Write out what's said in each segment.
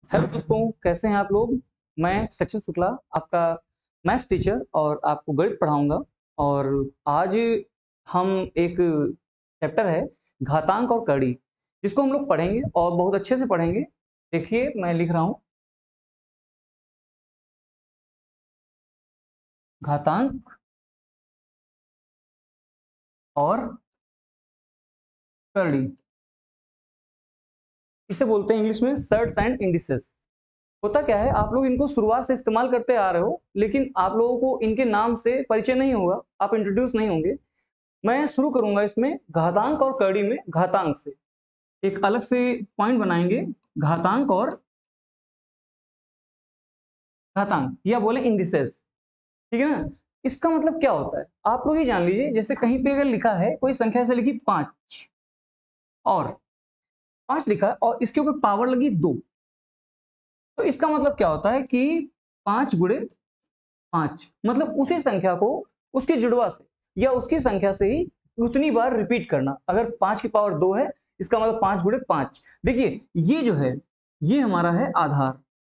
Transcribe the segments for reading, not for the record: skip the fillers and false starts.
Hello दोस्तों, कैसे हैं आप लोग? मैं सचिन शुक्ला, आपका मैथ्स टीचर और आपको गणित पढ़ाऊँगा। और आज हम एक चैप्टर है घातांक और कड़ी, जिसको हम लोग पढ़ेंगे और बहुत अच्छे से पढ़ेंगे। देखिए मैं लिख रहा हूँ घातांक और कड़ी। इसे बोलते हैं इंग्लिश में सर्ट्स एंड इंडिसेस। होता क्या है, आप लोग इनको शुरुआत से इस्तेमाल करते आ रहे हो, लेकिन आप लोगों को इनके नाम से परिचय नहीं होगा, आप इंट्रोड्यूस नहीं होंगे। मैं शुरू करूंगा इसमें घातांक और कड़ी में घातांक से। एक अलग से पॉइंट बनाएंगे, घातांक और घातांक या बोले इंडिसेस। ठीक है ना? इसका मतलब क्या होता है आप लोग ही जान लीजिए। जैसे कहीं पे अगर लिखा है कोई संख्या से लिखी 5 और 5 लिखा है और इसके ऊपर पावर लगी 2, तो इसका मतलब क्या होता है कि 5 गुणे 5 मतलब उसी संख्या को उसके जुड़वा से या उसकी संख्या से ही उतनी बार रिपीट करना। अगर 5 की पावर 2 है, इसका मतलब 5 गुणे 5। देखिए ये जो है, ये हमारा है आधार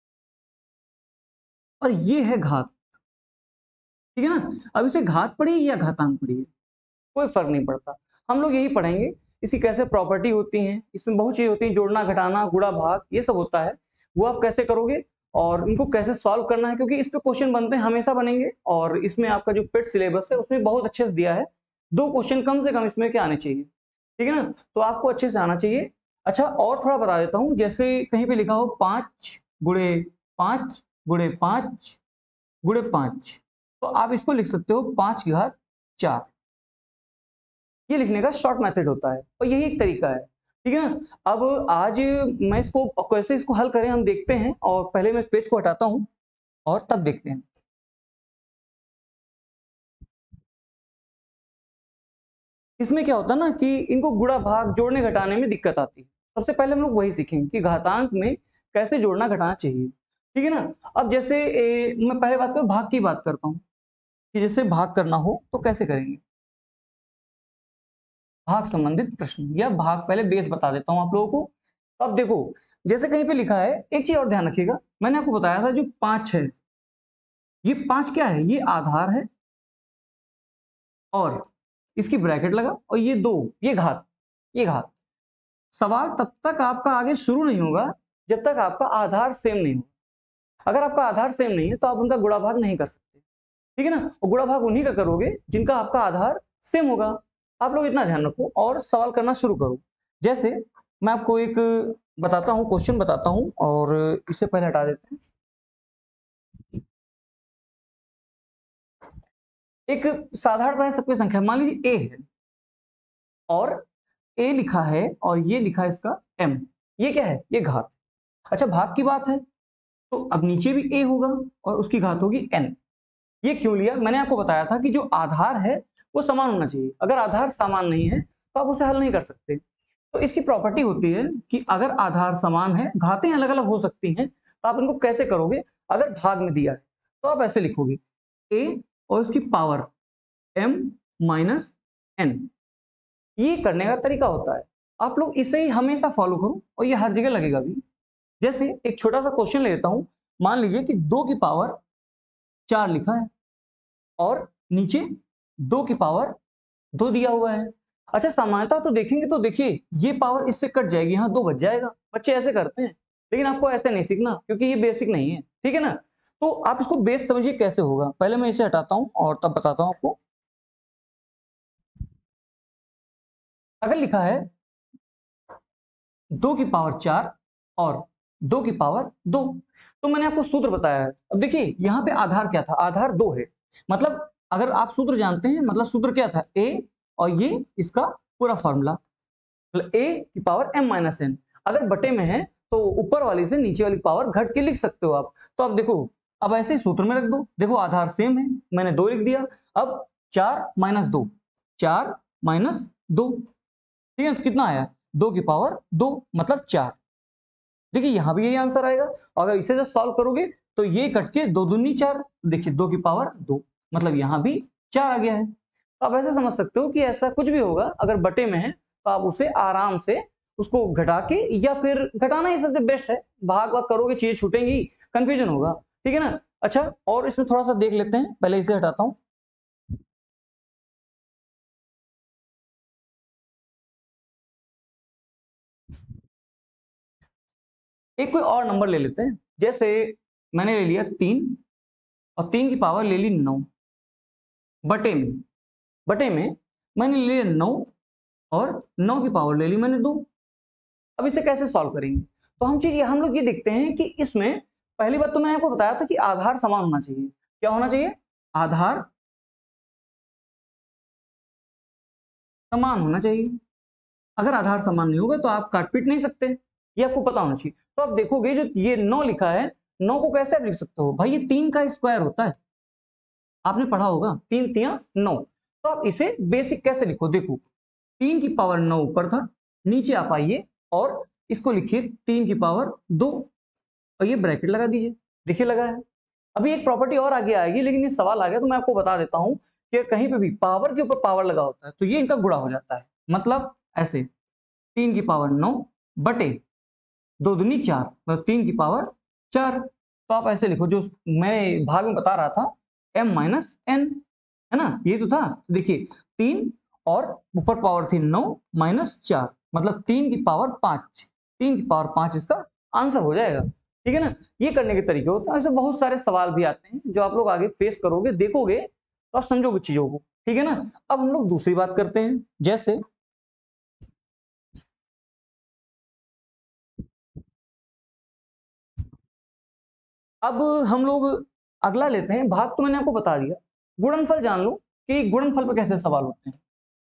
और ये है घात। ठीक है ना? अब इसे घात पढ़िए या घातांक पढ़िए, कोई फर्क नहीं पड़ता। हम लोग यही पढ़ेंगे इसकी कैसे प्रॉपर्टी होती है, इसमें बहुत चीजें होती हैं, जोड़ना घटाना गुणा भाग ये सब होता है। वो आप कैसे करोगे और इनको कैसे सॉल्व करना है, क्योंकि इस पे क्वेश्चन बनते हैं, हमेशा बनेंगे। और इसमें आपका जो पेट सिलेबस है उसमें बहुत अच्छे से दिया है। 2 क्वेश्चन कम से कम इसमें के आने चाहिए। ठीक है ना? तो आपको अच्छे से आना चाहिए। अच्छा और थोड़ा बता देता हूँ, जैसे कहीं पे लिखा हो 5 गुणे 5 गुणे 5 गुणे 5, तो आप इसको लिख सकते हो 5 की घात 4। ये लिखने का शॉर्ट मेथड होता है और यही एक तरीका है। ठीक है ना? अब आज मैं इसको कैसे इसको हल करें हम देखते हैं, और पहले मैं इस पेज को हटाता हूं और तब देखते हैं। इसमें क्या होता है ना कि इनको गुणा भाग जोड़ने घटाने में दिक्कत आती है। सबसे पहले हम लोग वही सीखेंगे कि घातांक में कैसे जोड़ना घटाना चाहिए। ठीक है ना? अब जैसे मैं पहले बात करूं, भाग की बात करता हूं कि जैसे भाग करना हो तो कैसे करेंगे। भाग संबंधित प्रश्न या भाग, पहले बेस बता देता हूं आप लोगों को। अब देखो, जैसे कहीं पे लिखा है, एक चीज और ध्यान रखिएगा, मैंने आपको बताया था जो 5 है, ये 5 क्या है, ये आधार है और इसकी ब्रैकेट लगा, और ये 2 ये घात, ये घात। सवाल तब तक आपका आगे शुरू नहीं होगा जब तक आपका आधार सेम नहीं हो। अगर आपका आधार सेम नहीं है तो आप उनका गुणा भाग नहीं कर सकते। ठीक है ना? और गुणा भाग उन्हीं का करोगे जिनका आपका आधार सेम होगा। आप लोग इतना ध्यान रखो और सवाल करना शुरू करो। जैसे मैं आपको एक बताता हूं, क्वेश्चन बताता हूं, और इससे पहले हटा देते हैं। एक साधारण सबकी संख्या मान लीजिए ए है और ए लिखा है और ये लिखा है इसका एम। ये क्या है? ये घात। अच्छा भाग की बात है तो अब नीचे भी ए होगा और उसकी घात होगी एन। ये क्यों लिया? मैंने आपको बताया था कि जो आधार है वो समान होना चाहिए। अगर आधार समान नहीं है तो आप उसे हल नहीं कर सकते। तो इसकी प्रॉपर्टी होती है कि अगर आधार समान है, घातें अलग अलग हो सकती हैं, तो आप इनको कैसे करोगे? अगर भाग में दिया है तो आप ऐसे लिखोगे ए और उसकी पावर एम माइनस एन। ये करने का तरीका होता है। आप लोग इसे ही हमेशा फॉलो करो और ये हर जगह लगेगा भी। जैसे एक छोटा सा क्वेश्चन ले लेता हूं, मान लीजिए कि 2 की पावर 4 लिखा है और नीचे 2 की पावर 2 दिया हुआ है। अच्छा सामान्यता तो देखेंगे तो देखिए ये पावर इससे कट जाएगी, यहाँ 2 बच जाएगा। बच्चे ऐसे करते हैं, लेकिन आपको ऐसे नहीं सीखना क्योंकि ये बेसिक नहीं है। ठीक है ना? तो आप इसको बेस समझिए कैसे होगा। पहले मैं इसे हटाता हूं और तब बताता हूं आपको। अगर लिखा है 2 की पावर 4 और 2 की पावर 2, तो मैंने आपको सूत्र बताया है। अब देखिए यहाँ पे आधार क्या था? आधार 2 है। मतलब अगर आप सूत्र जानते हैं, मतलब सूत्र क्या था? ए और ये इसका पूरा फॉर्मूला, मतलब ए की पावर एम माइनस एन। अगर बटे में है तो ऊपर वाली से नीचे वाली पावर घट के लिख सकते हो आप। तो अब देखो, अब ऐसे ही सूत्र में रख दो। देखो आधार सेम है, मैंने 2 लिख दिया। अब 4 माइनस 2, 4 माइनस 2, ठीक है? तो कितना आया? 2 की पावर 2 मतलब 4। देखिए यहां भी यही आंसर आएगा। अगर इसे जब सॉल्व करोगे तो ये कट के 2 दूनी 4, देखिए 2 की पावर 2 मतलब यहां भी 4 आ गया है। तो आप ऐसे समझ सकते हो कि ऐसा कुछ भी होगा अगर बटे में है तो आप उसे आराम से उसको घटा के, या फिर घटाना ही सबसे बेस्ट है, भाग भाग करोगे चीजें छूटेंगी, कंफ्यूजन होगा, ठीक है ना। अच्छा, और इसमें थोड़ा सा देख लेते हैं, पहले इसे हटाता हूं। एक कोई और नंबर ले लेते हैं, जैसे मैंने ले लिया 3 और 3 की पावर ले ली 9, बटे में मैंने ले लिया 9 और 9 की पावर ले ली मैंने 2। अब इसे कैसे सॉल्व करेंगे? तो हम लोग ये देखते हैं कि इसमें पहली बात तो मैंने आपको बताया था कि आधार समान होना चाहिए। क्या होना चाहिए? आधार समान होना चाहिए। अगर आधार समान नहीं होगा तो आप काट पीट नहीं सकते, ये आपको पता होना चाहिए। तो आप देखोगे जो ये 9 लिखा है, 9 को कैसे आप लिख सकते हो भाई? ये 3 का स्क्वायर होता है, आपने पढ़ा होगा, 3 तिया 9। तो आप इसे बेसिक कैसे लिखो? देखो, 3 की पावर 9 ऊपर था, नीचे आप आइए और इसको लिखिए 3 की पावर 2 और ये ब्रैकेट लगा दीजिए। देखिए लगा है। अभी एक प्रॉपर्टी और आगे आएगी, लेकिन ये सवाल आ गया तो मैं आपको बता देता हूं कि कहीं पे भी पावर के ऊपर पावर लगा होता है तो ये इनका गुणा हो जाता है। मतलब ऐसे 3 की पावर 9 बटे 2 दूनी 4, मतलब 3 की पावर 4। तो आप ऐसे लिखो, जो मैं भाग में बता रहा था, m माइनस एन, है ना, ये तो था। तो देखिए 3 और ऊपर पावर थी 9 माइनस 4, मतलब 3 की पावर 5, 3 की पावर 5 इसका आंसर हो जाएगा, ठीक है ना। ये करने के तरीके होते हैं। ऐसे बहुत सारे सवाल भी आते हैं जो आप लोग आगे फेस करोगे, देखोगे तो आप समझोगे चीजों को, ठीक है ना। अब हम लोग दूसरी बात करते हैं, जैसे अब हम लोग अगला लेते हैं। भाग तो मैंने आपको बता दिया, गुणनफल जान लो कि गुणनफल पर कैसे सवाल होते हैं।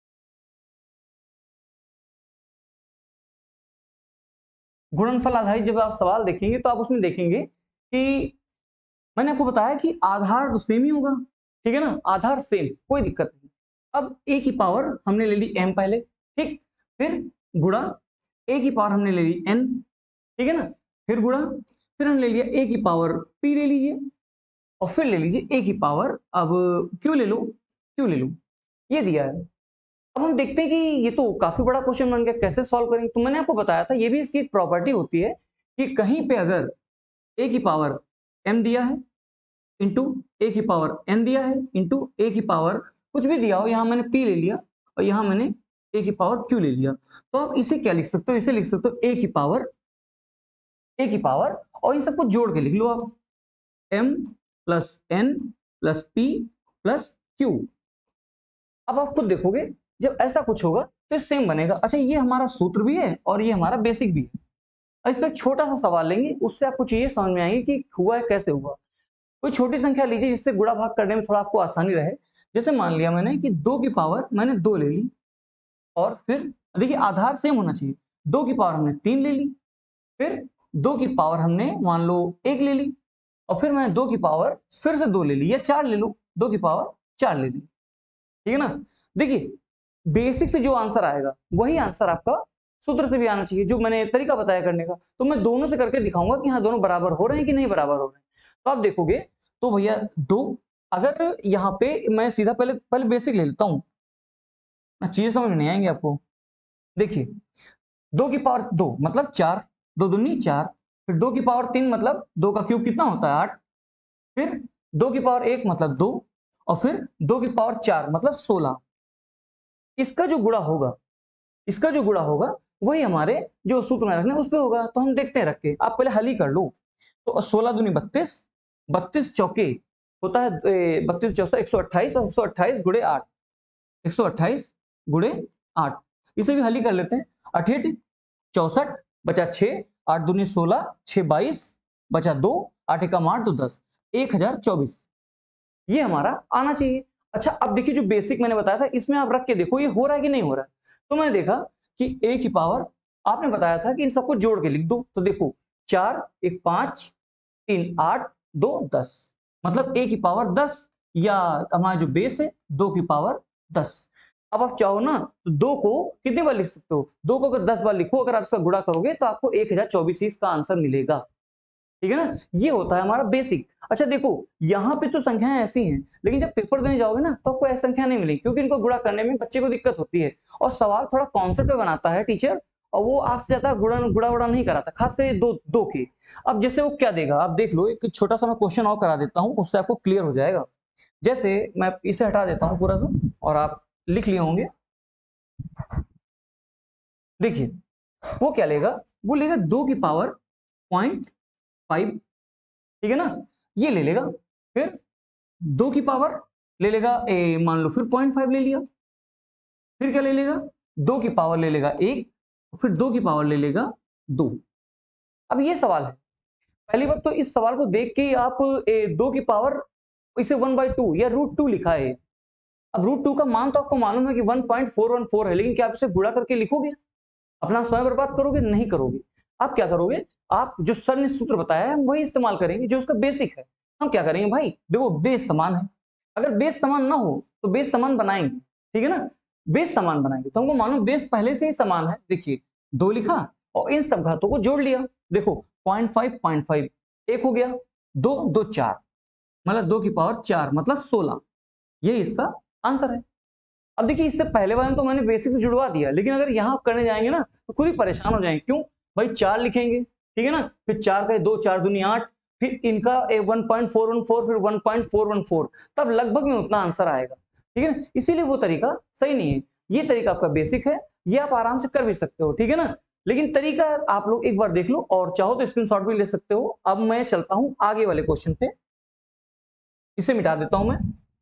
गुणनफल आधारित जब आप सवाल देखेंगे तो आप उसमें देखेंगे कि मैंने आपको बताया कि आधार तो सेम ही होगा, ठीक है ना, आधार सेम, कोई दिक्कत नहीं। अब ए की पावर हमने ले ली m पहले, ठीक, फिर गुणा ए की पावर हमने ले ली n, ठीक है ना, फिर गुणा, फिर हमने ले लिया ए की पावर p ले लीजिए, और फिर ले लीजिए ए की पावर, अब क्यू ले लो, ये दिया है। अब हम देखते हैं कि ये तो काफी बड़ा क्वेश्चन बन गया, कैसे सॉल्व करेंगे? तो मैंने आपको बताया था, ये भी इसकी एक प्रॉपर्टी होती है कि कहीं पे अगर ए की पावर m दिया है इंटू ए की पावर n दिया है इंटू ए की पावर कुछ भी दिया हो, यहां मैंने p ले लिया और यहां मैंने ए की पावर q ले लिया, तो आप इसे क्या लिख सकते हो? इसे लिख सकते हो ए की पावर और इन सबको जोड़ के लिख लो आप, m plus n plus p plus q। अब आप खुद देखोगे जब ऐसा कुछ होगा तो सेम बनेगा। अच्छा, ये हमारा सूत्र भी है और ये हमारा बेसिक भी है। अब इस पर एक छोटा सा सवाल लेंगे, उससे आपको चीजें समझ में आएगी कि हुआ है कैसे हुआ। कोई छोटी संख्या लीजिए जिससे गुणा भाग करने में थोड़ा आपको आसानी रहे। जैसे मान लिया मैंने कि 2 की पावर मैंने 2 ले ली, और फिर देखिए आधार सेम होना चाहिए, 2 की पावर हमने 3 ले ली, फिर 2 की पावर हमने मान लो 1 ले ली, और फिर मैंने 2 की पावर फिर से 2 ले ली, या 4 ले लो, 2 की पावर 4 ले ली, ठीक है ना। देखिए बेसिक से जो आंसर आएगा वही आंसर आपका सूत्र से भी आना चाहिए, जो मैंने तरीका बताया करने का। तो मैं दोनों से करके दिखाऊंगा कि हाँ दोनों बराबर हो रहे हैं कि नहीं बराबर हो रहे हैं। तो आप देखोगे तो भैया 2, अगर यहाँ पे मैं सीधा पहले पहले बेसिक ले लेता हूँ, चीजें समझ में नहीं आएंगी आपको। देखिए 2 की पावर 2 मतलब 4, 2 दूनी 4, फिर 2 की पावर 3 मतलब 2 का क्यूब कितना होता है 8, फिर 2 की पावर 1 मतलब 2, और फिर 2 की पावर 4 मतलब 16। इसका जो गुणा होगा, इसका जो गुणा होगा वही हमारे जो सूत्र में रखना है उस पे होगा। तो हम देखते हैं, रख के आप पहले हल ही कर लो। तो 16 दूनी 32, 32 चौके होता है 32 चौसा 128, और 128 गुणे 8, 128 गुणे 8, इसे भी हल ही कर लेते हैं। 88 64 बचा 6, 8 दूनी 16, 6 22 बचा 2, 8 एकम 8 तो 10, 1024 ये हमारा आना चाहिए। अच्छा, अब देखिए जो बेसिक मैंने बताया था इसमें आप रख के देखो ये हो रहा है कि नहीं हो रहा है। तो मैंने देखा कि a की पावर, आपने बताया था कि इन सबको जोड़ के लिख दो, तो देखो 4 1 5 3 8 2 10, मतलब a की पावर 10, या हमारा जो बेस है 2 की पावर 10। अब आप चाहो ना तो 2 को कितने बार लिख सकते हो? 2 को अगर 10 बार लिखो, अगर आप इसका गुणा करोगे तो आपको 1024 इसका आंसर मिलेगा, ठीक है ना। ये होता है हमारा बेसिक। अच्छा देखो, यहाँ पे तो संख्याएं ऐसी हैं, लेकिन जब पेपर देने जाओगे ना तो आपको ऐसी संख्या नहीं मिलेगी, क्योंकि इनको गुणा करने में बच्चे को दिक्कत होती है, और सवाल थोड़ा कॉन्सेप्ट पे बनाता है टीचर, और वो आपसे ज्यादा गुड़ा उड़ा नहीं कराता, खास कर दो दो के। अब जैसे वो क्या देगा आप देख लो, एक छोटा सा मैं क्वेश्चन और करा देता हूं, उससे आपको क्लियर हो जाएगा। जैसे मैं इसे हटा देता हूं पूरा सा, और आप लिख लिए होंगे। देखिए वो क्या लेगा, वो लेगा 2 की पावर 0.5, ठीक है ना, ये ले लेगा। फिर 2 की पावर ले लेगा मान लो फिर 0.5 ले लिया। फिर क्या ले लेगा, 2 की पावर ले लेगा 1, फिर 2 की पावर ले लेगा 2। अब ये सवाल है, पहली बात तो इस सवाल को देख के ही आप 2 की पावर इसे 1/2 या √2 लिखा है। अब √2 का मान तो आपको मालूम है कि 1.414 है, लेकिन क्या आप इसे गुणा करके लिखोगे? अपना समय बर्बाद करोगे? नहीं करोगे। आप क्या करोगे, आप जो सर ने सूत्र बताया है हम वही इस्तेमाल करेंगे जो उसका बेसिक है। हम क्या करेंगे भाई, देखो बेस समान है, अगर बेस समान ना हो तो बेस समान बनाएंगे, ठीक है ना। बेस समान बनाएंगे तो हमको मालूम बेस पहले से ही समान है। देखिए 2 लिखा और इन सब घातों को जोड़ लिया। देखो 0.5 एक हो गया, 2 2 4, मतलब 2 की पावर 4 मतलब 16। ये इसका आंसर है। अब देखिए इससे पहले वाले में तो मैंने बेसिक से जुड़वा दिया, लेकिन अगर यहां करने जाएंगे ना तो खुद ही परेशान हो जाएंगे। क्यों भाई, 4 लिखेंगे, ठीक है ना, फिर 4 का 2 4 दूनी 8, फिर इनका 1.414, फिर 1.414, तब लगभग में उतना आंसर आएगा, ठीक है ना। इसीलिए वो तरीका सही नहीं है। ये तरीका आपका बेसिक है, ये आप आराम से कर भी सकते हो, ठीक है ना। लेकिन तरीका आप लोग एक बार देख लो, और चाहो तो स्क्रीनशॉट भी ले सकते हो। अब मैं चलता हूं आगे वाले क्वेश्चन पे, इसे मिटा देता हूं मैं।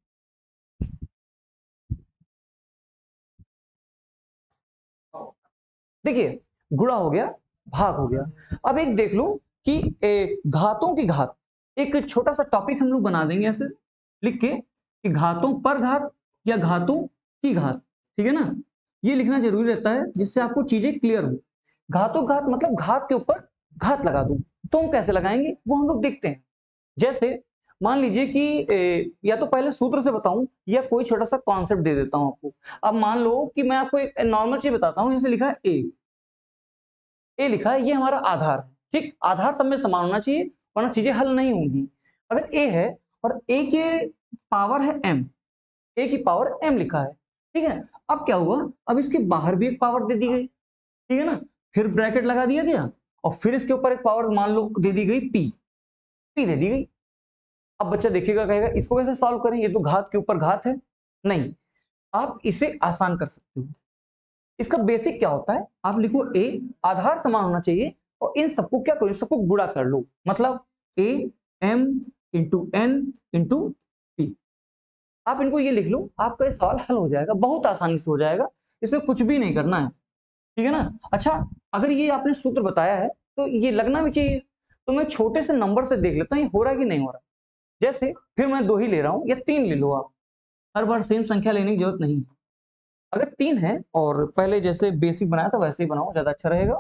देखिए गुणा हो गया, भाग हो गया। अब एक देख लो कि घातों की घात, एक छोटा सा टॉपिक हम लोग बना देंगे ऐसे लिख के कि घातों पर घात या घातों की घात, ठीक है ना। ये लिखना जरूरी रहता है जिससे आपको चीजें क्लियर हो। घातों घात मतलब घात के ऊपर घात लगा दूं, तो हम कैसे लगाएंगे वो हम लोग देखते हैं। जैसे मान लीजिए कि या तो पहले सूत्र से बताऊं या कोई छोटा सा कॉन्सेप्ट दे देता हूं आपको। अब मान लो कि मैं आपको एक नॉर्मल चीज बताता हूं, जैसे लिखा है ए लिखा है, ये हमारा आधार है, ठीक। आधार सब में समान होना चाहिए वरना चीजें हल नहीं होंगी। अगर ए है और ए के पावर है एम, ए की पावर एम लिखा है, ठीक है। अब क्या हुआ, अब इसके बाहर भी एक पावर दे दी गई, ठीक है ना। फिर ब्रैकेट लगा दिया गया और फिर इसके ऊपर एक पावर मान लो दे दी गई पी, पी दे दी गई। अब बच्चा देखिएगा कहेगा इसको कैसे सॉल्व करें, ये तो घात के ऊपर घात है। नहीं, आप इसे आसान कर सकते हो। इसका बेसिक क्या होता है, आप लिखो ए, आधार समान होना चाहिए और इन सबको क्या करो, सबको गुणा कर लो, मतलब a m into n into p. आप इनको ये लिख लो, आपका ये सवाल हल हो जाएगा, बहुत आसानी से हो जाएगा। इसमें कुछ भी नहीं करना है, ठीक है ना। अच्छा, अगर ये आपने सूत्र बताया है तो ये लगना भी चाहिए। तो मैं छोटे से नंबर से देख लेता हूँ ये हो रहा है कि नहीं हो रहा। जैसे फिर मैं 2 ही ले रहा हूं या 3 ले लो आप, हर बार सेम संख्या लेने की जरूरत नहीं। अगर 3 है और पहले जैसे बेसिक बनाया था वैसे ही बनाओ, ज्यादा अच्छा रहेगा।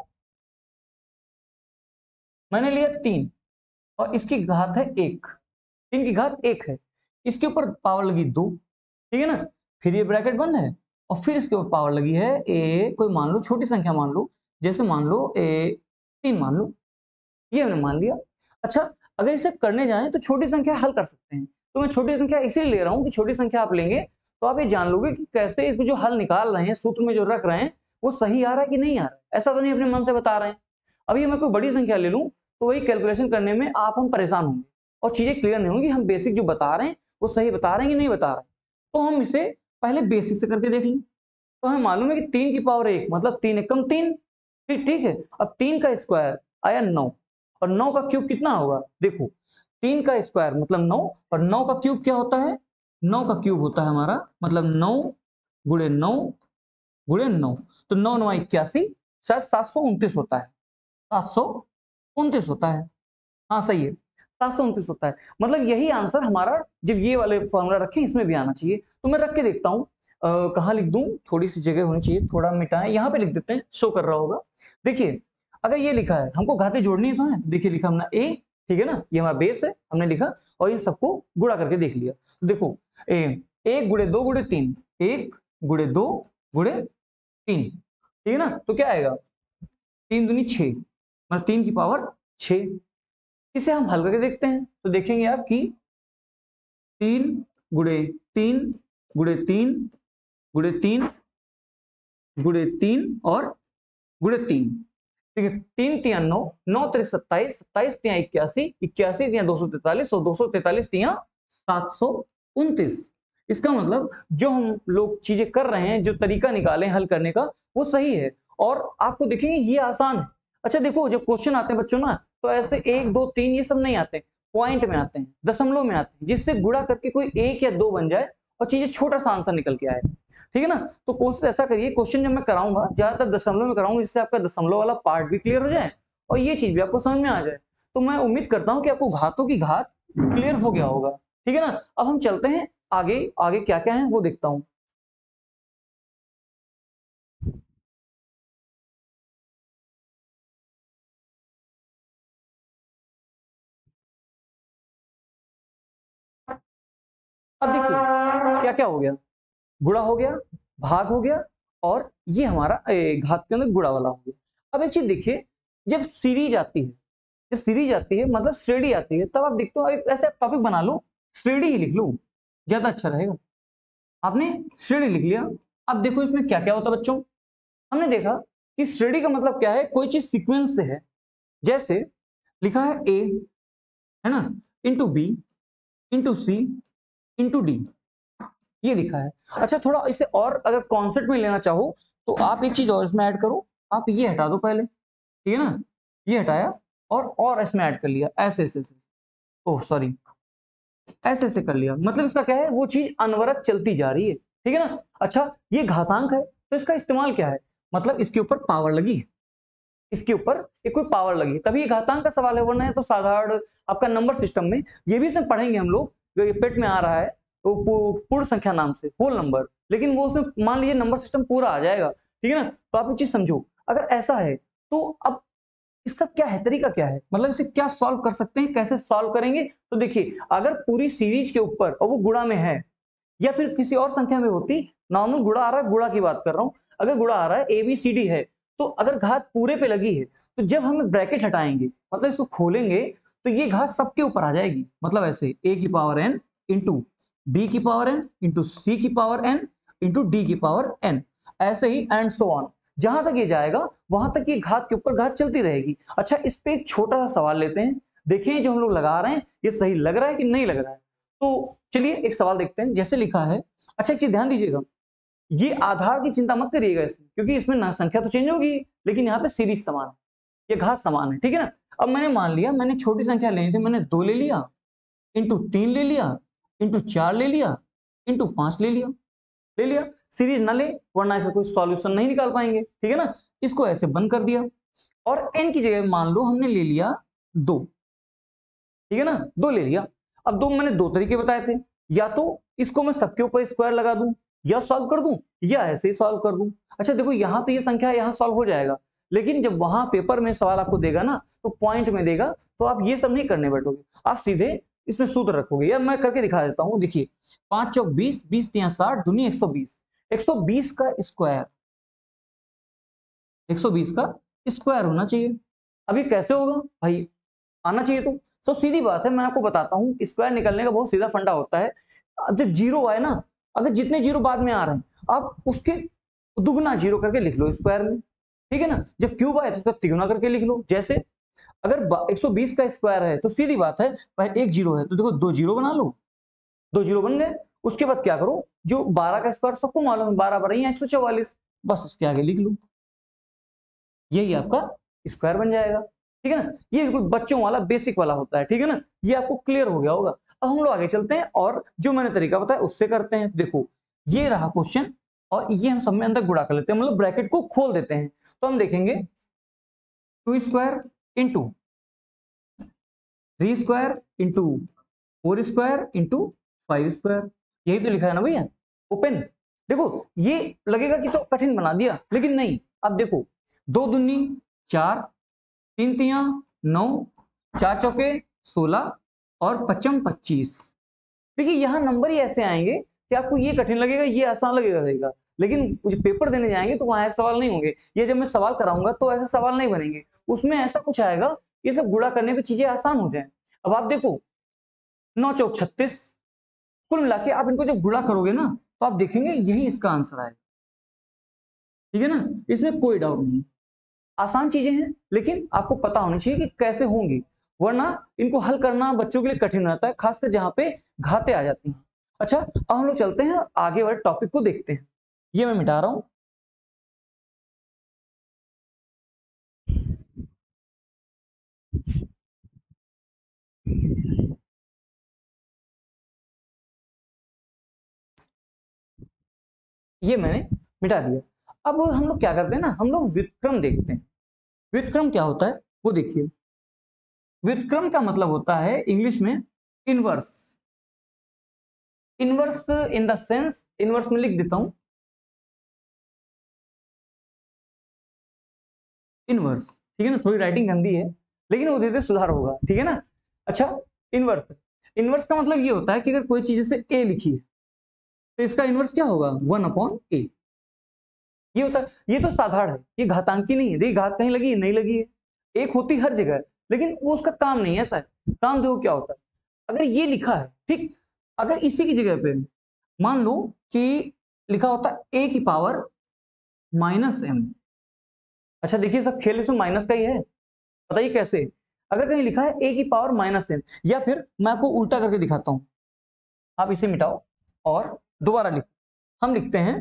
मैंने लिया 3 और इसकी घात है 1, 3 की घात 1 है, इसके ऊपर पावर लगी 2, ठीक है ना। फिर ये ब्रैकेट बंद है और फिर इसके ऊपर पावर लगी है कोई मान लो छोटी संख्या मान लो, जैसे मान लो 3 मान लो, ये हमने मान लिया। अच्छा, अगर इसे करने जाएं तो छोटी संख्या हल कर सकते हैं, तो मैं छोटी संख्या इसलिए ले रहा हूं कि छोटी संख्या आप लेंगे तो आप ये जान लोगे कि कैसे इसको जो हल निकाल रहे हैं सूत्र में जो रख रहे हैं वो सही आ रहा है कि नहीं आ रहा है। ऐसा तो नहीं अपने मन से बता रहे हैं। अभी मैं कोई बड़ी संख्या ले लूं तो वही कैलकुलेशन करने में आप हम परेशान होंगे और चीजें क्लियर नहीं होंगी, हम बेसिक जो बता रहे हैं वो सही बता रहे हैं कि नहीं बता रहे हैं। तो हम इसे पहले बेसिक से करके देख लें। तो हमें मालूम है कि 3 की पावर 1 मतलब 3 एकम 3, ठीक है। अब 3 का स्क्वायर आया 9 और 9 का क्यूब कितना होगा, देखो 3 का स्क्वायर मतलब 9 और 9 का क्यूब क्या होता है, 9 का क्यूब होता है हमारा मतलब 9 गुणे 9 गुणे 9, तो 9 9 81, शायद 729 होता है, 729 होता है। हाँ सही है, 729 होता है। मतलब यही आंसर हमारा जब ये वाले फॉर्मूला रखें इसमें भी आना चाहिए। तो मैं रख के देखता हूँ कहाँ लिख दूं, थोड़ी सी जगह होनी चाहिए, थोड़ा मिटाएं, यहाँ पे लिख देते हैं, शो कर रहा होगा। देखिए अगर ये लिखा है हमको घातें जोड़नी है तो है, देखिए लिखा हमने ए, ठीक है ना, ये हमारा बेस है, हमने लिखा और इन सबको गुणा करके देख लिया। तो देखो ए 1 गुणे 2 गुणे 3, 1 गुणे 2 गुणे 3, ठीक है ना। तो क्या आएगा 3 दूनी 6, मतलब 3 की पावर 6। इसे हम हल करके देखते हैं तो देखेंगे आप कि 3 गुणे 3 गुणे 3 गुणे 3 गुणे 3 और गुणे 3, ठीक है, 3 तिया 9, 9 तिया 27, 27 तिया 81, 81 तिया 243 और 243 तिया 729। इसका मतलब जो हम लोग चीजें कर रहे हैं, जो तरीका निकाले हल करने का, वो सही है। और आपको देखेंगे ये आसान है। अच्छा देखो, जब क्वेश्चन आते हैं बच्चों ना, तो ऐसे 1 2 3 ये सब नहीं आते, पॉइंट में आते हैं, दशमलव में आते हैं, जिससे गुणा करके कोई 1 या 2 बन जाए और चीजें छोटा सा आंसर निकल के आए। ठीक है ना। तो कोशिश ऐसा करिए, क्वेश्चन जब मैं कराऊंगा ज्यादातर दशमलव में कराऊंगा, जिससे आपका दशमलव वाला पार्ट भी क्लियर हो जाए और ये चीज भी आपको समझ में आ जाए। तो मैं उम्मीद करता हूं कि आपको घातों की घात क्लियर हो गया होगा। ठीक है ना। अब हम चलते हैं आगे, आगे क्या क्या है वो देखता हूं। अब देखिए क्या क्या हो गया, गुणा हो गया, भाग हो गया, और ये हमारा घात के अंदर गुणा वाला हो गया। अब एक चीज देखिए, जब सीरीज आती है, जब सीरीज आती है मतलब श्रेणी आती है, तब आप देखते हो एक ऐसा टॉपिक बना लो, श्रेणी ही लिख लो, ज्यादा अच्छा रहेगा। आपने श्रेणी लिख लिया। अब देखो इसमें क्या क्या होता है बच्चों, हमने देखा कि श्रेणी का मतलब क्या है, कोई चीज सीक्वेंस से है। जैसे लिखा है ए, है ना, into b, into c, into d, ये लिखा है। अच्छा थोड़ा इसे और अगर कॉन्सेप्ट में लेना चाहो, तो आप एक चीज और इसमें ऐड करो, आप ये हटा दो पहले, ठीक है ना, ये हटाया और इसमें ऐड कर लिया, ऐसे ऐसे ऐसे, ओह सॉरी, ऐसे ऐसे कर लिया। मतलब इसका क्या है, वो चीज अनवरत चलती जा रही है। ठीक है ना। अच्छा ये घातांक है, तो इसका इस्तेमाल क्या है, मतलब इसके ऊपर पावर लगी है, इसके ऊपर एक कोई पावर लगी, तभी ये घातांक का सवाल है, वरना है तो साधारण आपका नंबर सिस्टम में, ये भी इसमें पढ़ेंगे हम लोग, जो ये पेट में आ रहा है वो पूर्ण संख्या नाम से होल नंबर, लेकिन वो उसमें मान लीजिए नंबर सिस्टम पूरा आ जाएगा। ठीक है ना। तो आप एक चीज समझो, अगर ऐसा है तो अब इसका क्या है, तरीका क्या है, मतलब इसे क्या सॉल्व कर सकते हैं, कैसे सॉल्व करेंगे। तो देखिए, अगर पूरी सीरीज के ऊपर और वो गुणा में है, या फिर किसी और संख्या में होती, नॉर्मल गुणा आ रहा है, गुणा की बात कर रहा हूं, अगर गुणा आ रहा है ए बी सी डी है, तो अगर घात पूरे पे लगी है, तो जब हम ब्रैकेट हटाएंगे, मतलब इसको खोलेंगे, तो ये घात सबके ऊपर आ जाएगी। मतलब ऐसे ए की पावर एन इंटू बी की पावर एन इंटू सी की पावर एन इंटू डी की पावर एन, ऐसे ही एंड सो ऑन, जहां तक ये जाएगा वहां तक ये घात के ऊपर घात चलती रहेगी। अच्छा इस पे एक छोटा सा सवाल लेते हैं, देखें जो हम लोग लगा रहे हैं ये सही लग रहा है कि नहीं लग रहा है। तो चलिए एक सवाल देखते हैं, जैसे लिखा है। अच्छा एक चीज ध्यान दीजिएगा, ये आधार की चिंता मत करिएगा इसमें, क्योंकि इसमें ना संख्या तो चेंज होगी, लेकिन यहाँ पे सीरीज समान है, ये घात समान है। ठीक है ना। अब मैंने मान लिया, मैंने छोटी संख्या लेनी थी, मैंने 2 ले लिया, इंटू 3 ले लिया, इंटू 4 ले लिया, इंटू 5 ले लिया। सीरीज ना ले, वरना इसका कोई सॉल्यूशन नहीं निकाल पाएंगे। ठीक है ना। इसको ऐसे बंद कर दिया, और एन की जगह मान लो हमने ले लिया 2, ठीक है ना, 2 ले लिया। अब दो मैंने 2 तरीके बताए थे, या तो इसको मैं सबके ऊपर स्क्वायर लगा दूं, या सॉल्व कर दूं, या ऐसे ही सॉल्व कर दूं। अच्छा देखो, यहां तो ये संख्या यहां सॉल्व हो जाएगा, लेकिन जब वहां पेपर में सवाल आपको देगा ना, तो पॉइंट में देगा, तो आप ये सब नहीं करने बैठोगे, आप सीधे इसमें सूत्र रखोगे। या मैं करके दिखा देता हूं, देखिए 5 चौक 20, 20 तिया 60, दूनी 120, 120 का स्क्वायर, 120 का स्क्वायर होना चाहिए। अभी कैसे होगा भाई, आना चाहिए। तो सीधी बात है, मैं आपको बताता हूं, स्क्वायर निकलने का बहुत सीधा फंडा होता है। अब जब जीरो आए ना, अगर जितने जीरो बाद में आ रहे हैं, आप उसके दुगना जीरो करके लिख लो स्क्वायर में। ठीक है ना। जब क्यूब आए तो उसका तिगुना करके लिख लो। जैसे अगर 120 का स्क्वायर है, तो सीधी बात है, पहले एक जीरो है तो देखो 2 जीरो बना लो, 2 जीरो बन गए। उसके बाद क्या करो, जो 12 का स्क्वायर सबको मालूम है, 12 12 144, बस उसके आगे लिख लो, यही आपका स्क्वायर बन जाएगा। ठीक है ना। ये बिल्कुल बच्चों वाला बेसिक वाला होता है। ठीक है ना। ये आपको क्लियर हो गया होगा। अब हम लोग आगे चलते हैं, और जो मैंने तरीका बताया उससे करते हैं। देखो ये रहा क्वेश्चन, और ये हम सब में अंदर गुणा कर लेते हैं, मतलब ब्रैकेट को खोल देते हैं। तो हम देखेंगे 2 square into 3 square into 4 square into 5 square, यही तो लिखा है ना भैया, ओपन। देखो ये लगेगा कि तो कठिन बना दिया, लेकिन नहीं। अब देखो, 2 दूनी 4, 3 तिया 9, 4 चौके 16, और पचम 25। देखिए यहाँ नंबर ही ऐसे आएंगे कि आपको ये कठिन लगेगा, ये आसान लगेगा रहेगा, लेकिन जो पेपर देने जाएंगे तो वहां ऐसे सवाल नहीं होंगे। ये जब मैं सवाल कराऊंगा तो ऐसे सवाल नहीं बनेंगे, उसमें ऐसा कुछ आएगा, ये सब गुणा करने पे चीजें आसान हो जाए। अब आप देखो 9 चौक 36, कुल मिला के आप इनको जब गुणा करोगे ना, तो आप देखेंगे यही इसका आंसर आएगा। ठीक है ना, इसमें कोई डाउट नहीं। आसान चीजें हैं, लेकिन आपको पता होनी चाहिए कि कैसे होंगी, वरना इनको हल करना बच्चों के लिए कठिन रहता है, खासकर जहां पे घातें आ जाती हैं। अच्छा, अब हम लोग चलते हैं आगे वाले टॉपिक को देखते हैं। ये मैं मिटा रहा हूं। ये मैंने मिटा दिया। अब हम लोग क्या करते हैं ना, हम लोग व्युत्क्रम देखते हैं। व्युत्क्रम क्या होता है वो देखिए। व्युत्क्रम का मतलब होता है इंग्लिश में inverse. Inverse in the sense, inverse में लिख देता हूं इनवर्स, ठीक है ना, थोड़ी राइटिंग गंदी है लेकिन वो धीरे सुधार होगा, ठीक है ना। अच्छा, इनवर्स, इनवर्स का मतलब ये होता है कि अगर कोई चीज से ए लिखी है तो इसका इनवर्स क्या होगा, 1/a। ये होता है, ये तो साधारण है, ये घातांकी नहीं है। देखिए घात कहीं लगी है, नहीं लगी है, एक होती हर जगह, लेकिन वो उसका काम नहीं है। ऐसा है काम, देखो क्या होता है, अगर ये लिखा है, ठीक, अगर इसी की जगह पे मान लो कि लिखा होता ए की पावर -m। अच्छा देखिए, सब खेल इसमें माइनस का ही है, बताइए कैसे। अगर कहीं लिखा है ए की पावर -m, या फिर मैं आपको उल्टा करके दिखाता हूं, आप इसे मिटाओ और दोबारा लिखो। हम लिखते हैं,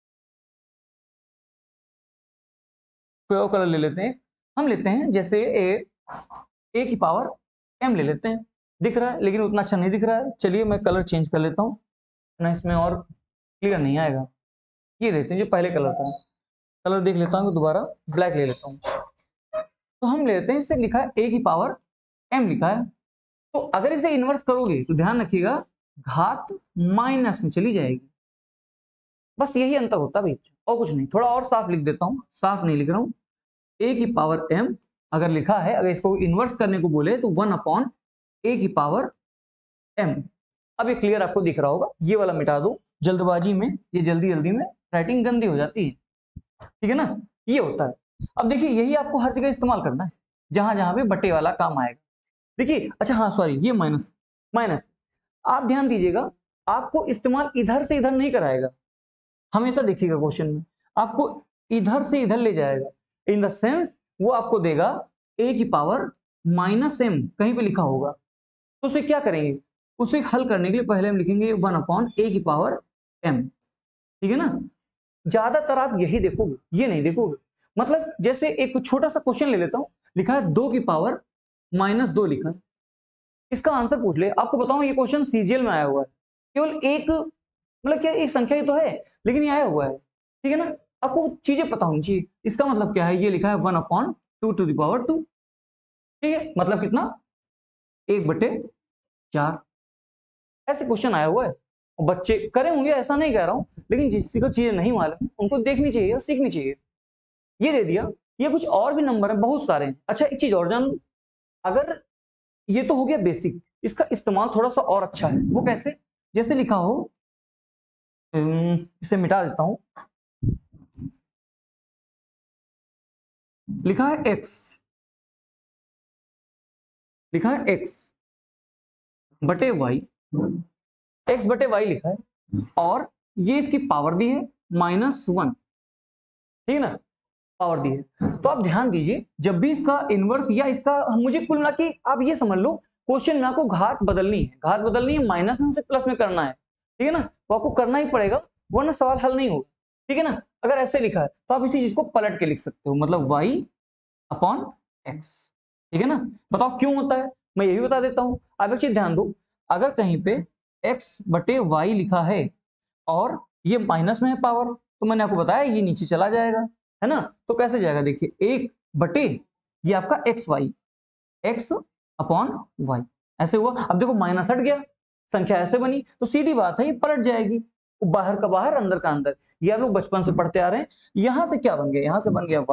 कोई और कलर ले लेते हैं, हम लेते हैं जैसे ए की पावर m ले लेते हैं। दिख रहा है लेकिन उतना अच्छा नहीं दिख रहा है, चलिए मैं कलर चेंज कर लेता हूँ ना, इसमें और क्लियर नहीं आएगा। ये लेते हैं जो पहले कलर था, कलर देख लेता हूँ दोबारा, ब्लैक ले लेता हूँ। तो हम ले लेते हैं, इससे लिखा है ए की पावर m लिखा है। तो अगर इसे इन्वर्स करोगे तो ध्यान रखिएगा घात माइनस में चली जाएगी। बस यही अंतर होता है भाई, और कुछ नहीं। थोड़ा और साफ लिख देता हूं, साफ नहीं लिख रहा हूं। ए की पावर m अगर लिखा है, अगर इसको इन्वर्स करने को बोले तो 1/a की पावर m। अब ये क्लियर आपको दिख रहा होगा, ये वाला मिटा दो जल्दबाजी में, ये जल्दी जल्दी में राइटिंग गंदी हो जाती है, ठीक है ना। ये होता है। अब देखिए यही आपको हर जगह इस्तेमाल करना है, जहां जहां पे बटे वाला काम आएगा। देखिए, अच्छा हाँ सॉरी, ये माइनस, माइनस आप ध्यान दीजिएगा, आपको इस्तेमाल इधर से इधर नहीं कराएगा। हमेशा देखिएगा क्वेश्चन में आपको इधर से इधर ले जाएगा, इन द सेंस वो आपको देगा ए की पावर -m कहीं पे लिखा होगा, तो उसे क्या करेंगे, उसे हल करने के लिए पहले हम लिखेंगे 1/a की पावर m, ठीक है ना। ज्यादातर आप यही देखोगे, ये नहीं देखोगे। मतलब जैसे एक छोटा सा क्वेश्चन ले लेता हूं, लिखा है 2 की पावर -2 लिखा है, इसका आंसर पूछ ले। आपको बताऊं ये क्वेश्चन सीजीएल में आया हुआ है, केवल एक, मतलब क्या एक संख्या ही तो है लेकिन ये आया हुआ है, ठीक है ना। आपको चीजें पता होनी चाहिए। इसका मतलब क्या है, ये लिखा है 1/2 ठीक है, मतलब कितना, 1/4। ऐसे क्वेश्चन आया हुआ है, और बच्चे करे होंगे ऐसा नहीं कह रहा हूं, लेकिन जिसको चीजें नहीं मालूम उनको देखनी चाहिए और सीखनी चाहिए। ये दे दिया, ये कुछ और भी नंबर है, बहुत सारे हैं। अच्छा एक चीज और जान, अगर ये तो हो गया बेसिक, इसका इस्तेमाल थोड़ा सा और अच्छा है। वो कैसे, जैसे लिखा हो, इसे मिटा देता हूं, लिखा है x, लिखा है x/y, x/y लिखा है, और ये इसकी पावर दी है -1, ठीक है ना, पावर दी है। तो आप ध्यान दीजिए, जब भी इसका इनवर्स या इसका, मुझे कुल मिला के आप ये समझ लो, क्वेश्चन में आपको घात बदलनी है, घात बदलनी है, माइनस में से प्लस में करना है, ठीक है ना, तो आपको करना ही पड़ेगा, वरना सवाल हल नहीं होगा, ठीक है ना। अगर ऐसे लिखा है तो आप इसी चीज को पलट के लिख सकते हो, मतलब y/x, ठीक है ना। बताओ क्यों होता है, मैं ये भी बता देता हूं। अब एक चीज ध्यान दो, अगर कहीं पे x/y लिखा है और ये माइनस में है पावर, तो मैंने आपको बताया ये नीचे चला जाएगा, है ना। तो कैसे जाएगा, देखिए 1/, ये आपका x/y ऐसे हुआ। अब देखो माइनस हट गया, संख्या ऐसे बनी, तो सीधी बात है ये पलट जाएगी, बाहर का बाहर अंदर का अंदर। ये आप लोग बचपन से पढ़ते आ रहे हैं। यहां से क्या बन गया, यहां से बन गया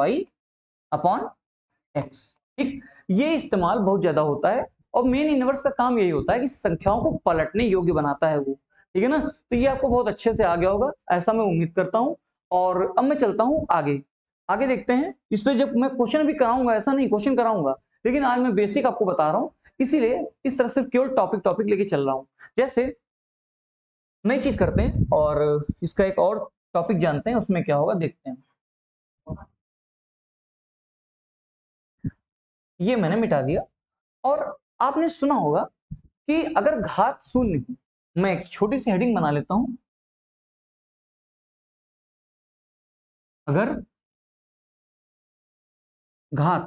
y/x, ठीक। ये इस्तेमाल बहुत ज्यादा होता है, और मेन इनवर्स का काम यही होता है कि संख्याओं को पलटने योग्य बनाता है वो, ठीक है ना। तो ये आपको बहुत अच्छे से आ गया होगा, ऐसा मैं उम्मीद करता हूं। और अब मैं चलता हूं आगे, आगे देखते हैं। इस पे जब मैं क्वेश्चन भी कराऊंगा, ऐसा नहीं क्वेश्चन कराऊंगा, लेकिन आज मैं बेसिक आपको बता रहा हूं, इसीलिए इस तरह से केवल टॉपिक टॉपिक लेके चल रहा हूं। जैसे नई चीज करते हैं और इसका एक और टॉपिक जानते हैं, उसमें क्या होगा देखते हैं। ये मैंने मिटा दिया। और आपने सुना होगा कि अगर घात शून्य हो, मैं एक छोटी सी हेडिंग बना लेता हूं, अगर घात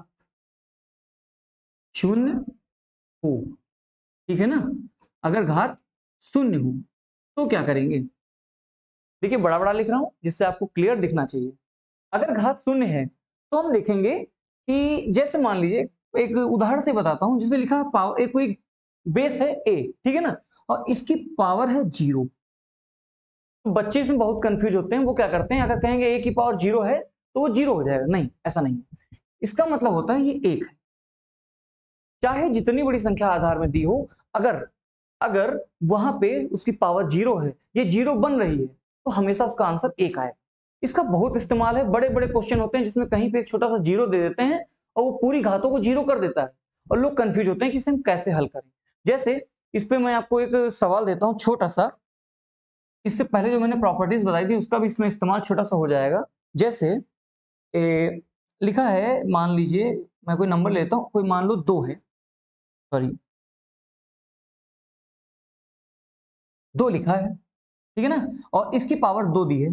शून्य हो, ठीक है ना, अगर घात शून्य हो तो क्या करेंगे। देखिए बड़ा बड़ा लिख रहा हूं जिससे आपको क्लियर दिखना चाहिए। अगर घात शून्य है तो हम देखेंगे कि जैसे मान लीजिए, एक उदाहरण से बताता हूं, जैसे लिखा है पावर, एक कोई बेस है ए, ठीक है ना, और इसकी पावर है 0। बच्चे इसमें बहुत कंफ्यूज होते हैं, वो क्या करते हैं, अगर कहेंगे ए की पावर 0 है तो वो 0 हो जाएगा। नहीं, ऐसा नहीं। इसका मतलब होता है ये 1 है, चाहे जितनी बड़ी संख्या आधार में दी हो, अगर अगर वहां पे उसकी पावर 0 है, ये 0 बन रही है, तो हमेशा उसका आंसर 1 आएगा। इसका बहुत इस्तेमाल है, बड़े बड़े क्वेश्चन होते हैं जिसमें कहीं पे एक छोटा सा 0 दे देते हैं और वो पूरी घातों को 0 कर देता है, और लोग कंफ्यूज होते हैं कि इसे हम कैसे हल करें। जैसे इस पे मैं आपको एक सवाल देता हूं छोटा सा, इससे पहले जो मैंने प्रॉपर्टीज बताई थी उसका भी इसमें इस्तेमाल छोटा सा हो जाएगा। जैसे लिखा है, मान लीजिए मैं कोई नंबर लेता हूं, कोई मान लो 2 है, सॉरी 2 लिखा है, ठीक है ना, और इसकी पावर 2 दी है।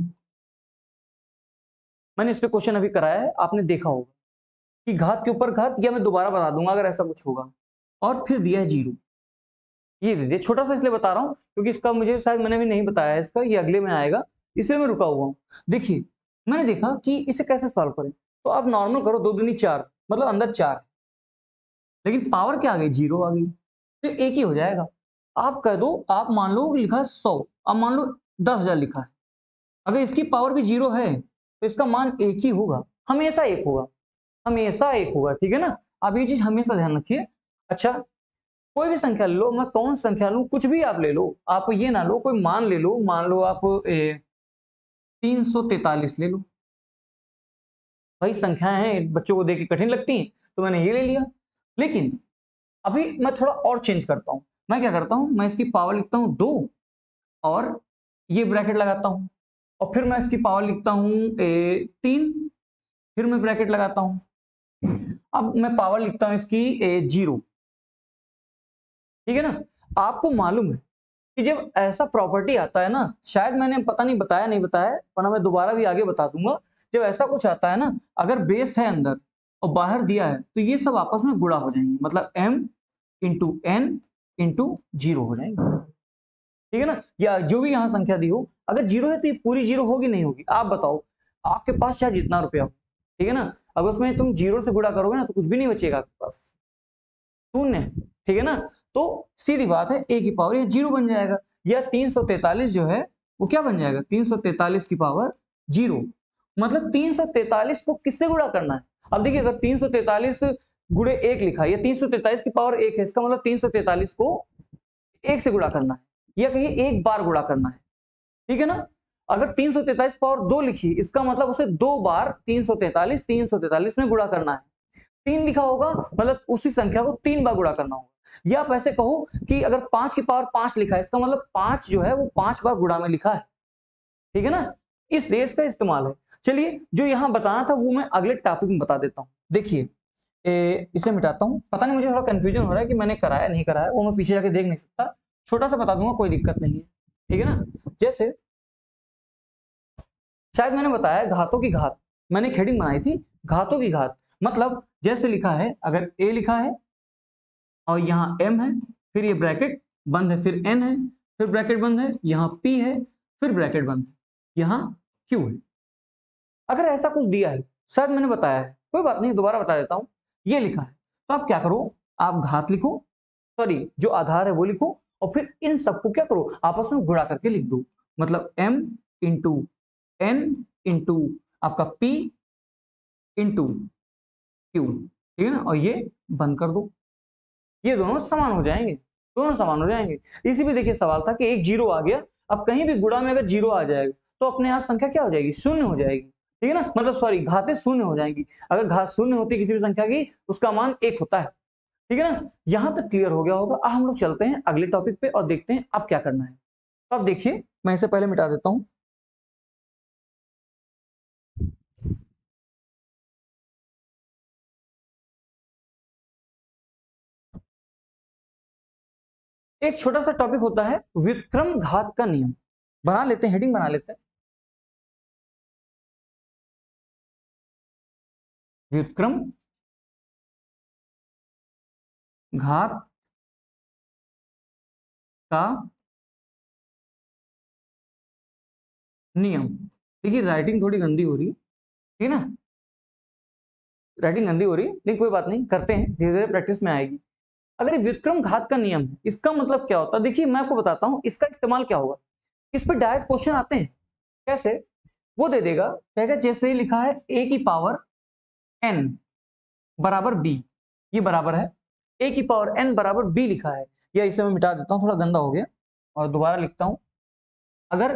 मैंने इस पे क्वेश्चन अभी कराया है, आपने देखा होगा कि घात के ऊपर घात, या मैं दोबारा बता दूंगा अगर ऐसा कुछ होगा, और फिर दिया है 0। ये दे दिया, छोटा सा इसलिए बता रहा हूं क्योंकि इसका मुझे शायद मैंने भी नहीं बताया है, इसका ये अगले में आएगा, इसलिए मैं रुका हुआ हूं। देखिए मैंने देखा कि इसे कैसे सॉल्व करें, तो आप नॉर्मल करो, 2 दूनी 4, मतलब अंदर 4 है, लेकिन पावर क्या आ गई, 0 आ गई, तो एक ही हो जाएगा। आप कह दो, आप मान लो लिखा है 100, अब मान लो 10,000 लिखा है, अगर इसकी पावर भी 0 है तो इसका मान एक ही होगा, हमेशा एक होगा, हमेशा एक होगा, ठीक है ना। आप ये चीज हमेशा ध्यान रखिए। अच्छा, कोई भी संख्या ले लो, मैं कौन संख्या लूं, कुछ भी आप ले लो, आप ये ना लो कोई मान ले लो, मान लो आप 343 ले लो। भाई संख्याएं हैं, बच्चों को देख के कठिन लगती हैं, तो मैंने ये ले लिया। लेकिन अभी मैं थोड़ा और चेंज करता हूं, मैं क्या करता हूं, मैं इसकी पावर लिखता हूं 2, और ये ब्रैकेट लगाता हूं, और फिर मैं इसकी पावर लिखता हूं 3, फिर मैं ब्रैकेट लगाता हूं, अब मैं पावर लिखता हूं इसकी 0, ठीक है ना। आपको मालूम है कि जब ऐसा प्रॉपर्टी आता है ना, शायद मैंने पता नहीं बताया नहीं बताया, वरना मैं दोबारा भी आगे बता दूंगा, जब ऐसा कुछ आता है ना, अगर बेस है अंदर और बाहर दिया है, तो ये सब आपस में गुणा हो जाएंगे, मतलब m इंटू एन इंटू 0 हो जाएंगे, ठीक है ना। या जो भी यहाँ संख्या दी हो, अगर 0 है तो ये पूरी 0 होगी नहीं होगी, आप बताओ। आपके पास चाहे जितना रुपया हो, ठीक है ना, अगर उसमें तुम 0 से गुणा करोगे ना तो कुछ भी नहीं बचेगा आपके पास, शून्य, ठीक है ना। तो सीधी बात है, ए की पावर ये 0 बन जाएगा, या 343 जो है वो क्या बन जाएगा, 343 की पावर 0, मतलब 343 को किससे गुणा करना है। अब देखिए, अगर 343 गुणे 1 लिखा है, या 343 की पावर 1 है, इसका मतलब 343 को 1 से गुणा करना है, या कहीं एक बार गुणा करना है, ठीक है ना। अगर 343 पावर 2 लिखी, इसका मतलब उसे 2 बार 343 में गुणा करना है। 3 लिखा होगा मतलब उसी संख्या को 3 बार गुणा करना होगा। या आप ऐसे कहो कि अगर 5 की पावर 5 लिखा है, इसका मतलब 5 जो है वो 5 बार गुणा में लिखा है, ठीक है ना। इस रेस का इस्तेमाल है। चलिए, जो यहां बताना था वो मैं अगले टॉपिक में बता देता हूं। देखिए, इसे मिटाता हूं, पता नहीं मुझे थोड़ा कंफ्यूजन हो रहा है कि मैंने कराया नहीं कराया, वो मैं पीछे जाके देख नहीं सकता, छोटा सा बता दूंगा, कोई दिक्कत नहीं है, ठीक है ना। जैसे शायद मैंने बताया घातों की घात, मैंने एक हेडिंग बनाई थी, घातों की घात, मतलब जैसे लिखा है, अगर ए लिखा है और यहाँ m है, फिर ये ब्रैकेट बंद है, फिर n है, फिर ब्रैकेट बंद है, यहाँ p है, फिर ब्रैकेट बंद है, यहाँ q है। अगर ऐसा कुछ दिया है, शायद मैंने बताया है, कोई बात नहीं, दोबारा बता देता हूं, ये लिखा है, तो आप क्या करो, आप घात लिखो, सॉरी जो आधार है वो लिखो, और फिर इन सबको क्या करो, आपस में गुणा करके लिख दो, मतलब m इंटू n इंटू आपका p इंटू q, ठीक है ना, और ये बंद कर दो, ये दोनों समान हो जाएंगे, दोनों समान हो जाएंगे। इसी पे देखिए सवाल था कि एक 0 आ गया, अब कहीं भी गुणा में अगर 0 आ जाएगा तो अपने आप संख्या क्या हो जाएगी, शून्य हो जाएगी, ठीक है ना, मतलब सॉरी घातें शून्य हो जाएंगी। अगर घात शून्य होती है किसी भी संख्या की, उसका मान 1 होता है, ठीक है ना। यहां तक क्लियर हो गया होगा। अब हम लोग चलते हैं अगले टॉपिक पे और देखते हैं अब क्या करना है। तो अब देखिए, मैं इसे पहले मिटा देता हूं। एक छोटा सा टॉपिक होता है व्युत्क्रम घात का नियम, बना लेते हैं, हेडिंग बना लेते हैं, व्युत्क्रम घात का नियम। देखिए राइटिंग थोड़ी गंदी हो रही है, ठीक है ना, राइटिंग गंदी हो रही है, लेकिन कोई बात नहीं, करते हैं, धीरे धीरे प्रैक्टिस में आएगी। अगर व्युत्क्रम घात का नियम है, इसका मतलब क्या होता है, देखिए मैं आपको बताता हूं इसका इस्तेमाल क्या होगा। इस पर डायरेक्ट क्वेश्चन आते हैं, कैसे, वो दे देगा, कहेगा जैसे लिखा है a की पावर n बराबर b, ये बराबर है a की पावर n बराबर b लिखा है, या इसे मैं मिटा देता हूं, थोड़ा गंदा हो गया, और दोबारा लिखता हूं। अगर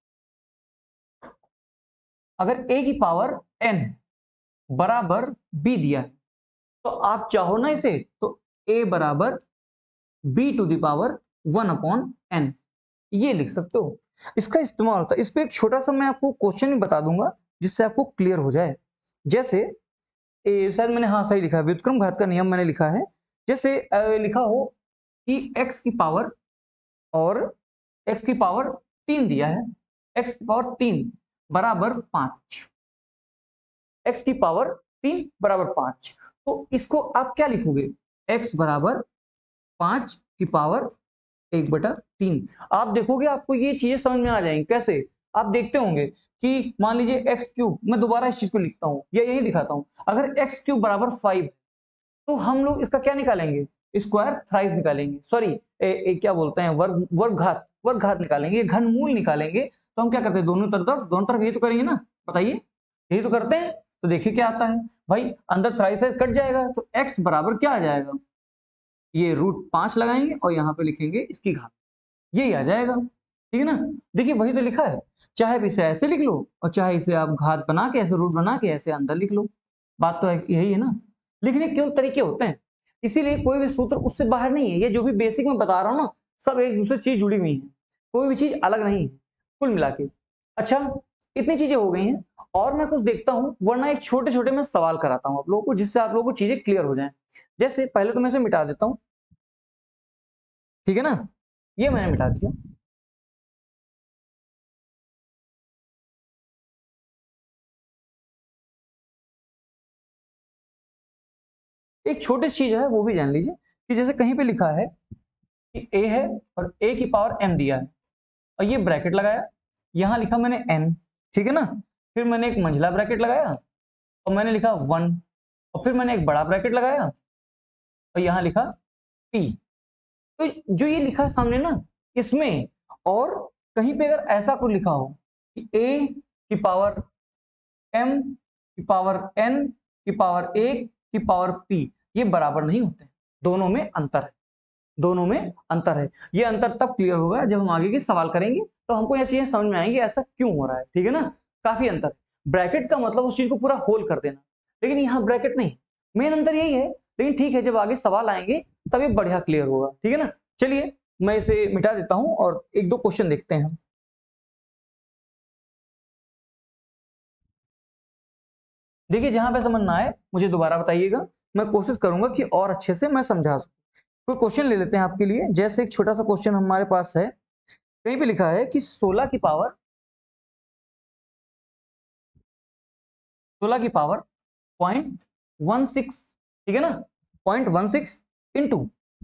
अगर a की पावर n है बराबर b दिया है, तो आप चाहो ना इसे तो a बराबर b to the power 1/n ये लिख सकते हो। इसका इस्तेमाल होता है, इस पे एक छोटा सा मैं आपको क्वेश्चन भी बता दूंगा जिससे आपको क्लियर हो जाए। जैसे शायद मैंने, हाँ सही लिखा है, व्युत्क्रम घात का नियम मैंने लिखा है। जैसे लिखा हो कि x की पावर, और x की पावर 3 दिया है, x की पावर 3 बराबर 5, x की पावर 3 बराबर 5, तो इसको आप क्या लिखोगे, x बराबर 5 की पावर 1/3। आप देखोगे आपको ये चीजें समझ में आ जाएंगी। कैसे, आप देखते होंगे कि मान लीजिए एक्स क्यूब, मैं दोबारा इस चीज को लिखता हूं या यही दिखाता हूं, अगर एक्स क्यूब बराबर 5, तो हम लोग इसका क्या निकालेंगे, स्क्वायर थ्राइस निकालेंगे, सॉरी क्या बोलते हैं, वर्ग घात निकालेंगे, घनमूल निकालेंगे। तो हम क्या करते हैं, दोनों तरफ ये तो करेंगे ना, बताइए, यही तो करते हैं। तो देखिए क्या आता है भाई, अंदर थ्राइस कट जाएगा, तो एक्स बराबर क्या आ जाएगा, ये √5 लगाएंगे और यहाँ पे लिखेंगे इसकी घात, यही आ जाएगा, ठीक है ना। देखिए वही तो लिखा है, चाहे इसे ऐसे लिख लो और चाहे इसे आप घात बना के ऐसे रूट बना के ऐसे अंदर लिख लो, बात तो यही है ना। लिखने के केवल तरीके होते हैं, इसीलिए कोई भी सूत्र उससे बाहर नहीं है। ये जो भी बेसिक मैं बता रहा हूँ ना, सब एक दूसरे चीज जुड़ी हुई है, कोई भी चीज अलग नहीं है कुल मिला के। अच्छा, इतनी चीजें हो गई हैं, और मैं कुछ देखता हूँ, वरना एक छोटे छोटे मैं सवाल कराता हूँ आप लोगों को, जिससे आप लोगों को चीजें क्लियर हो जाए। जैसे पहले तो मैं इसे मिटा देता हूँ, ठीक है ना, ये मैंने मिटा दिया। एक छोटी चीज है वो भी जान लीजिए, कि जैसे कहीं पे लिखा है कि a है और a की पावर m दिया है, और ये ब्रैकेट लगाया, यहां लिखा मैंने n, ठीक है ना, फिर मैंने एक मंझला ब्रैकेट लगाया और मैंने लिखा 1, और फिर मैंने एक बड़ा ब्रैकेट लगाया और यहां लिखा p। तो जो ये लिखा है सामने ना, इसमें, और कहीं पे अगर ऐसा कुछ लिखा हो कि a की पावर m की पावर n की पावर 1 की पावर p, ये बराबर नहीं होते, दोनों में अंतर है, दोनों में अंतर है। ये अंतर तब क्लियर होगा जब हम आगे के सवाल करेंगे, तो हमको यह चीजें समझ में आएंगी ऐसा क्यों हो रहा है, ठीक है ना। काफी अंतर है, ब्रैकेट का मतलब उस चीज को पूरा होल कर देना, लेकिन यहाँ ब्रैकेट नहीं, मेन अंतर यही है। लेकिन ठीक है, जब आगे सवाल आएंगे तब ये बढ़िया क्लियर होगा, ठीक है ना। चलिए मैं इसे मिटा देता हूं और एक दो क्वेश्चन देखते हैं हम। देखिए जहां पे समझ ना आए मुझे दोबारा बताइएगा, मैं कोशिश करूंगा कि और अच्छे से मैं समझा सकूं। कोई क्वेश्चन ले लेते हैं आपके लिए, जैसे एक छोटा सा क्वेश्चन हमारे पास है, कहीं पे लिखा है कि 16 की पावर 0.16, ठीक है ना, 0.16 इंटू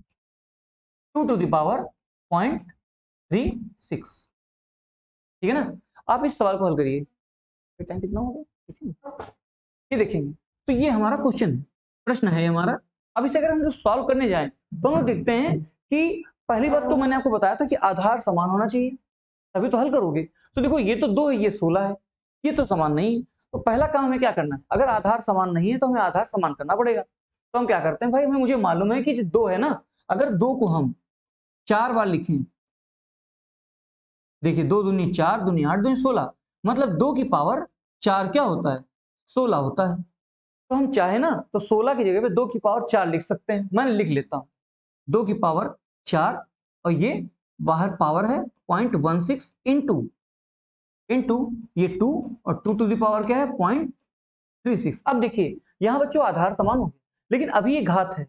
2 टू द पावर 0.36, ठीक है ना। आप इस सवाल को हल करिए, टाइम कितना हो गया, ये देखेंगे, तो ये हमारा क्वेश्चन है, प्रश्न है हमारा। अब इसे अगर हम जो सॉल्व करने जाएं, तो हम लोग देखते हैं कि पहली बात तो मैंने आपको बताया था कि आधार समान होना चाहिए, तभी तो हल करोगे। तो देखो ये तो 2 है, ये 16 है, ये तो समान नहीं है। तो पहला काम हमें क्या करना है, अगर आधार समान नहीं है तो हमें आधार समान करना पड़ेगा। तो हम क्या करते हैं भाई, हमें मुझे मालूम है कि जो 2 है ना, अगर 2 को हम 4 बार लिखें, देखिए 2 दूनी 4, दूनी 8, दूनी 16, मतलब 2 की पावर 4 क्या होता है, 16 होता है। तो हम चाहे ना तो 16 की जगह पे 2 की पावर 4 लिख सकते हैं, मैं लिख लेता हूं 2 की पावर 4, और ये बाहर पावर है 0.16 इंटू ये 2, और 2 टू द पावर क्या है 0.36। अब देखिए यहां बच्चों आधार समान हो गए, लेकिन अभी ये घात है,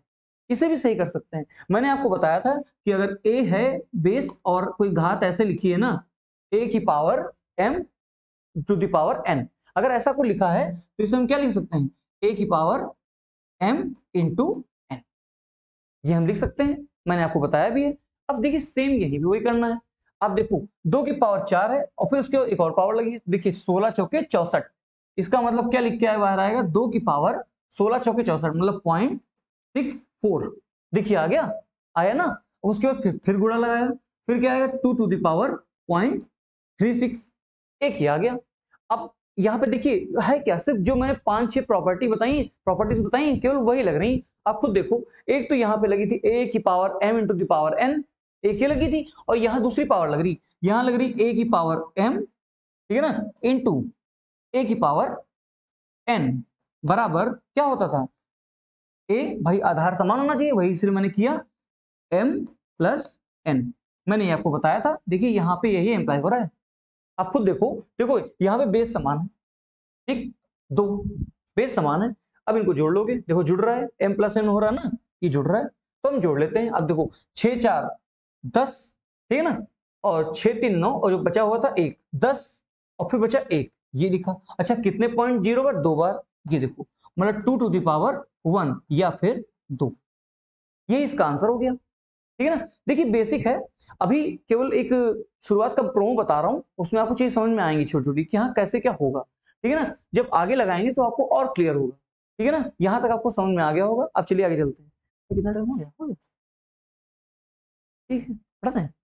इसे भी सही कर सकते हैं। मैंने आपको बताया था कि अगर a है बेस और कोई घात ऐसे लिखी है ना, a की power m to the power n, अगर ऐसा कोई लिखा है तो इसे हम क्या लिख सकते हैं, a की पावर m इंटू n, ये हम लिख सकते हैं, मैंने आपको बताया भी है। अब देखिए सेम यही भी वही करना है। आप देखो 2 की पावर 4 है और फिर उसके बाद एक और पावर लगी है, देखिए 16 चौके 64, इसका मतलब क्या लिख के आया बाहर आएगा, 2 की पावर 16 चौके 64 मतलब 0.64, देखिए आ गया, आया ना। उसके बाद फिर गुणा लगाया, फिर क्या आएगा 2 टू द पावर 0.36, एक ही आ गया। अब यहाँ पे देखिए है क्या, सिर्फ जो मैंने 5-6 प्रॉपर्टीज बताई केवल वही लग रही। आप खुद देखो, एक तो यहाँ पे लगी थी a की power m into the power n, एक ही लगी थी, और यहाँ दूसरी पावर लग रही, यहाँ लग रही a की पावर m, ठीक है ना, इंटू a की पावर n, बराबर क्या होता था, a भाई आधार समान होना चाहिए, वही इसलिए मैंने किया m प्लस n, मैंने ये आपको बताया था। देखिए यहाँ पे यही एम्प्लाई हो रहा है, आप खुद देखो, देखो यहाँ पे बेस समान है, ठीक, दो बेस समान है, अब इनको जोड़ लोगे, देखो जुड़ रहा है, m प्लस n हो रहा है ना, ये जुड़ रहा है, तो हम जोड़ लेते हैं। अब देखो 6 4 10, ठीक है ना, और 6 3 9, और जो बचा हुआ था 1 10, और फिर बचा 1, ये लिखा। अच्छा कितने पॉइंट 0 बार, 2 बार, ये देखो मतलब 2 टू द पावर 1 या फिर 2, ये इसका आंसर हो गया, ठीक है ना। देखिए बेसिक है, अभी केवल एक शुरुआत का प्रोमो बता रहा हूं, उसमें आपको चीज समझ में आएंगी छोटी छोटी कि हाँ कैसे क्या होगा, ठीक है ना। जब आगे लगाएंगे तो आपको और क्लियर होगा, ठीक है ना, यहां तक आपको समझ में आ गया होगा। अब चलिए आगे चलते हैं, तो कितना टाइम हो गया, ठीक है, पढ़ते हैं।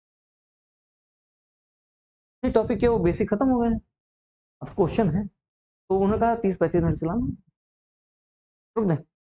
ये टॉपिक क्या वो बेसिक खत्म हो गए हैं, अब क्वेश्चन है, तो उन्होंने कहा 30-35 मिनट चलाना, रुक दें।